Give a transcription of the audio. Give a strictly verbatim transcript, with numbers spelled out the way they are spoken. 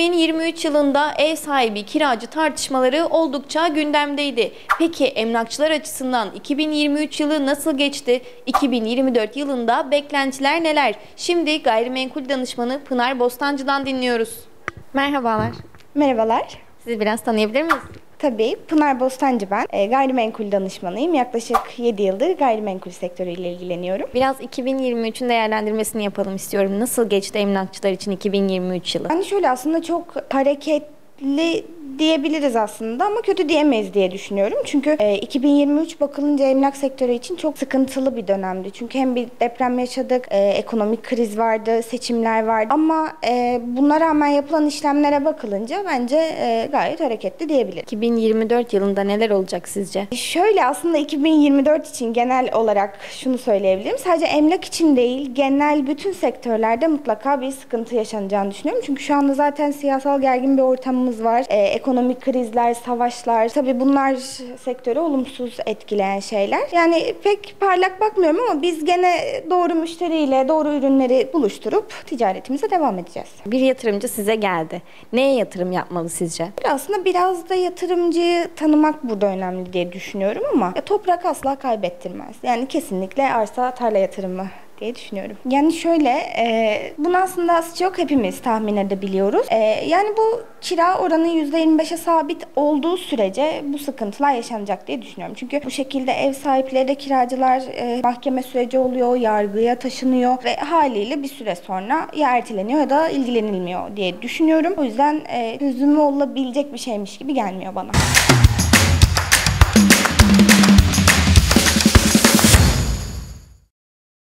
iki bin yirmi üç yılında ev sahibi kiracı tartışmaları oldukça gündemdeydi. Peki emlakçılar açısından iki bin yirmi üç yılı nasıl geçti? iki bin yirmi dört yılında beklentiler neler? Şimdi gayrimenkul danışmanı Pınar Bostancı'dan dinliyoruz. Merhabalar. Merhabalar. Sizi biraz tanıyabilir miyiz? Tabii, Pınar Bostancı ben. E, gayrimenkul danışmanıyım. Yaklaşık yedi yıldır gayrimenkul sektörüyle ilgileniyorum. Biraz iki bin yirmi üçün değerlendirmesini yapalım istiyorum. Nasıl geçti emlakçılar için iki bin yirmi üç yılı? Yani şöyle aslında çok hareketli diyebiliriz aslında ama kötü diyemeyiz diye düşünüyorum. Çünkü e, iki bin yirmi üç bakılınca emlak sektörü için çok sıkıntılı bir dönemdi. Çünkü hem bir deprem yaşadık, e, ekonomik kriz vardı, seçimler vardı. Ama e, buna rağmen yapılan işlemlere bakılınca bence e, gayet hareketli diyebiliriz. iki bin yirmi dört yılında neler olacak sizce? Şöyle aslında iki bin yirmi dört için genel olarak şunu söyleyebilirim. Sadece emlak için değil, genel bütün sektörlerde mutlaka bir sıkıntı yaşanacağını düşünüyorum. Çünkü şu anda zaten siyasal gergin bir ortamımız var. E, Ekonomik krizler, savaşlar, tabii bunlar sektörü olumsuz etkileyen şeyler. Yani pek parlak bakmıyorum ama biz gene doğru müşteriyle doğru ürünleri buluşturup ticaretimize devam edeceğiz. Bir yatırımcı size geldi. Neye yatırım yapmalı sizce? Aslında biraz da yatırımcıyı tanımak burada önemli diye düşünüyorum ama ya toprak asla kaybettirmez. Yani kesinlikle arsa, tarla yatırımı diye düşünüyorum. Yani şöyle, e, bunu aslında az çok hepimiz tahmin edebiliyoruz. E, yani bu kira oranı yüzde yirmi beşe sabit olduğu sürece bu sıkıntılar yaşanacak diye düşünüyorum. Çünkü bu şekilde ev sahipleri de kiracılar e, mahkeme süreci oluyor, yargıya taşınıyor ve haliyle bir süre sonra ya erteleniyor ya da ilgilenilmiyor diye düşünüyorum. O yüzden e, çözümü olabilecek bir şeymiş gibi gelmiyor bana.